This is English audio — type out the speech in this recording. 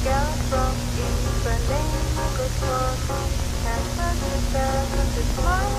gal from Ipanema got lost. Can't find yourself and the smile